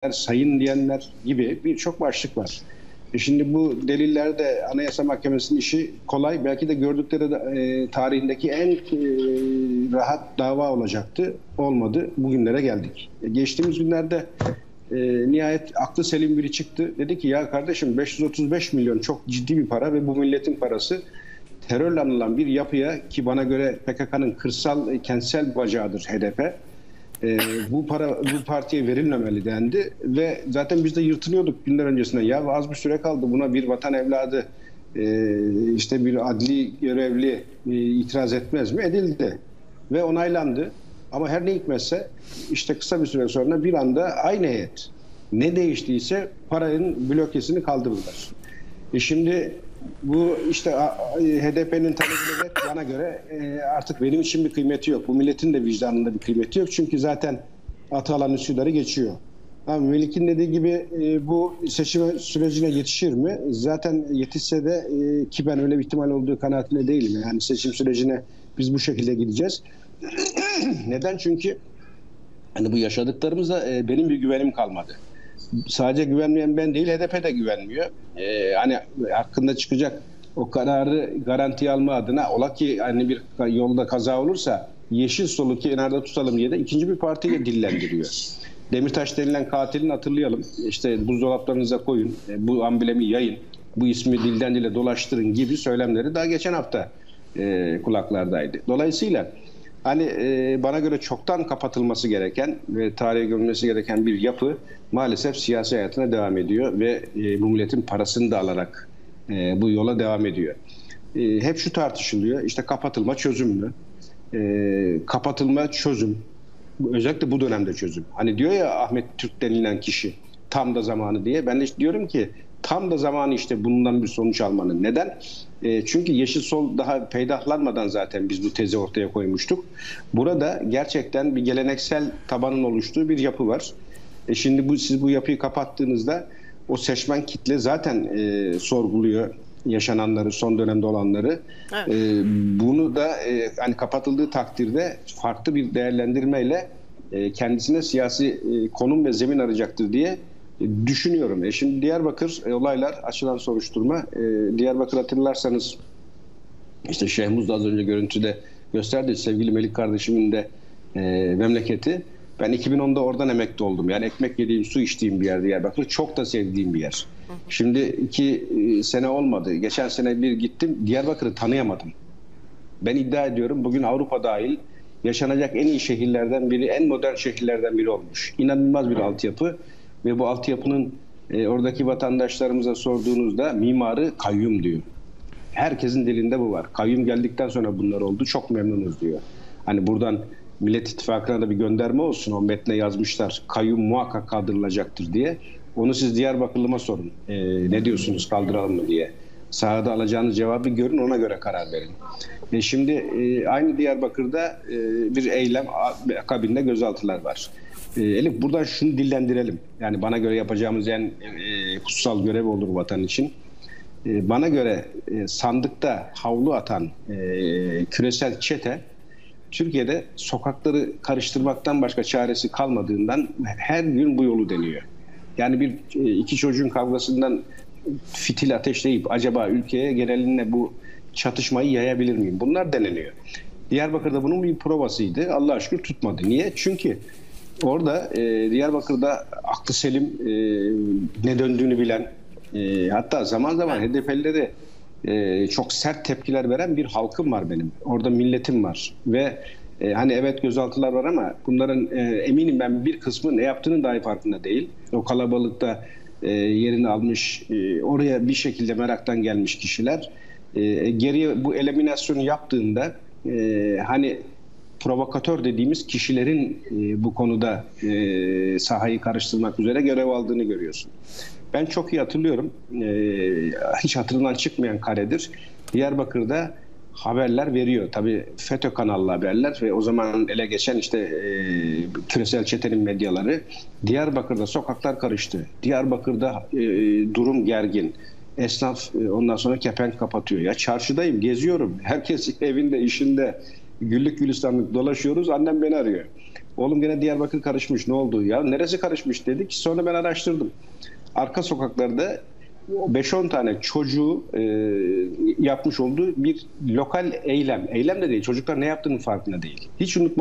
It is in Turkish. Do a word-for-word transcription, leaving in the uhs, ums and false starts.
sayın diyenler gibi birçok başlık var. E şimdi bu delillerde Anayasa Mahkemesi'nin işi kolay. Belki de gördükleri de, e, tarihindeki en e, rahat dava olacaktı. Olmadı. Bugünlere geldik. E, geçtiğimiz günlerde e, nihayet aklı selim biri çıktı. Dedi ki ya kardeşim beş yüz otuz beş milyon çok ciddi bir para ve bu milletin parası terörle anılan bir yapıya, ki bana göre P K K'nın kırsal, kentsel bacağıdır H D P. Ee, bu para bu partiye verilmemeli dendi ve zaten biz de yırtınıyorduk günler öncesinden. Ya az bir süre kaldı, buna bir vatan evladı, e, işte bir adli görevli e, itiraz etmez mi? Edildi ve onaylandı. Ama her ne hikmetse işte kısa bir süre sonra bir anda aynı heyet, ne değiştiyse paranın blokesini kaldırdılar. E şimdi bu işte H D P'nin talebiyle bana göre artık benim için bir kıymeti yok. Bu milletin de vicdanında bir kıymeti yok. Çünkü zaten Atalan Üsküdar'ı geçiyor. Ama Melik'in dediği gibi bu seçim sürecine yetişir mi? Zaten yetişse de, ki ben öyle bir ihtimal olduğu kanaatinde değilim. Yani seçim sürecine biz bu şekilde gideceğiz. Neden? Çünkü hani bu yaşadıklarımıza benim bir güvenim kalmadı. Sadece güvenmeyen ben değil, H D P de güvenmiyor. Ee, hani hakkında çıkacak o kararı garantiye alma adına, ola ki hani bir yolda kaza olursa yeşil solu kenarda tutalım diye de ikinci bir partiyle dillendiriyor. Demirtaş denilen katilini hatırlayalım. İşte buzdolaplarınıza koyun, bu amblemi yayın, bu ismi dilden dile dolaştırın gibi söylemleri daha geçen hafta e, kulaklardaydı. Dolayısıyla hani e, bana göre çoktan kapatılması gereken ve tarihe gömülmesi gereken bir yapı maalesef siyasi hayatına devam ediyor ve e, bu milletin parasını da alarak e, bu yola devam ediyor. E, hep şu tartışılıyor, işte kapatılma çözüm mü? E, kapatılma çözüm, özellikle bu dönemde çözüm. Hani diyor ya Ahmet Türk denilen kişi, tam da zamanı diye. Ben de işte diyorum ki tam da zamanı işte bundan bir sonuç almanın. Neden? E, çünkü Yeşil Sol daha peydahlanmadan zaten biz bu tezi ortaya koymuştuk. Burada gerçekten bir geleneksel tabanın oluştuğu bir yapı var. E şimdi bu, siz bu yapıyı kapattığınızda o seçmen kitle zaten e, sorguluyor yaşananları, son dönemde olanları. Evet. E, bunu da e, hani kapatıldığı takdirde farklı bir değerlendirmeyle e, kendisine siyasi e, konum ve zemin arayacaktır diye düşünüyorum. E şimdi Diyarbakır e, olaylar, açılan soruşturma. E, Diyarbakır hatırlarsanız işte Şehmuz da az önce görüntüde gösterdi. Sevgili Melik kardeşimin de e, memleketi. Ben iki bin onda oradan emekli oldum. Yani ekmek yediğim, su içtiğim bir yer Diyarbakır. Çok da sevdiğim bir yer. Şimdi iki e, sene olmadı. Geçen sene bir gittim. Diyarbakır'ı tanıyamadım. Ben iddia ediyorum bugün Avrupa dahil yaşanacak en iyi şehirlerden biri, en modern şehirlerden biri olmuş. İnanılmaz bir altyapı. Ve bu altyapının e, oradaki vatandaşlarımıza sorduğunuzda mimarı kayyum diyor. Herkesin dilinde bu var. Kayyum geldikten sonra bunlar oldu. Çok memnunuz diyor. Hani buradan Millet İttifakı'na da bir gönderme olsun. O metne yazmışlar. Kayyum muhakkak kaldırılacaktır diye. Onu siz Diyarbakırlı'ma sorun. E, ne diyorsunuz, kaldıralım mı diye. Sahada alacağınız cevabı görün, ona göre karar verin. E, şimdi e, aynı Diyarbakır'da e, bir eylem akabinde gözaltılar var. Elif, buradan şunu dillendirelim. Yani bana göre yapacağımız en e, kutsal görev olur vatan için. E, bana göre e, sandıkta havlu atan e, küresel çete Türkiye'de sokakları karıştırmaktan başka çaresi kalmadığından her gün bu yolu deniyor. Yani bir e, iki çocuğun kavgasından fitil ateşleyip acaba ülkeye geneline bu çatışmayı yayabilir miyim? Bunlar deneniyor. Diyarbakır'da bunun bir provasıydı. Allah'a şükür tutmadı. Niye? Çünkü orada e, Diyarbakır'da aklı selim, e, ne döndüğünü bilen, e, hatta zaman zaman H D P'lilere e, çok sert tepkiler veren bir halkım var benim. Orada milletim var ve e, hani evet gözaltılar var ama bunların e, eminim ben bir kısmı ne yaptığının dahi farkında değil. O kalabalıkta e, yerini almış, e, oraya bir şekilde meraktan gelmiş kişiler. E, geriye bu eliminasyonu yaptığında e, hani provokatör dediğimiz kişilerin e, bu konuda e, sahayı karıştırmak üzere görev aldığını görüyorsun. Ben çok iyi hatırlıyorum. E, hiç hatırından çıkmayan karedir. Diyarbakır'da haberler veriyor. Tabii FETÖ kanallı haberler ve o zaman ele geçen işte e, küresel çetenin medyaları. Diyarbakır'da sokaklar karıştı. Diyarbakır'da e, durum gergin. Esnaf e, ondan sonra kepenk kapatıyor. Ya çarşıdayım, geziyorum. Herkes evinde, işinde. Güllük gülistanlık dolaşıyoruz. Annem beni arıyor. Oğlum gene Diyarbakır karışmış, ne oldu? Ya neresi karışmış dedik. Sonra ben araştırdım. Arka sokaklarda beş on tane çocuğu e, yapmış olduğu bir lokal eylem. Eylem de değil. Çocuklar ne yaptığının farkında değil. Hiç unutmam.